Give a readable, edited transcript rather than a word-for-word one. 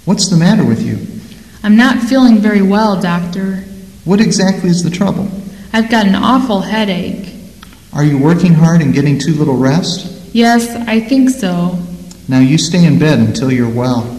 What's the matter with you? I'm not feeling very well, Doctor. What exactly is the trouble? I've got an awful headache. Are you working hard and getting too little rest? Yes, I think so. Now you stay in bed until you're well.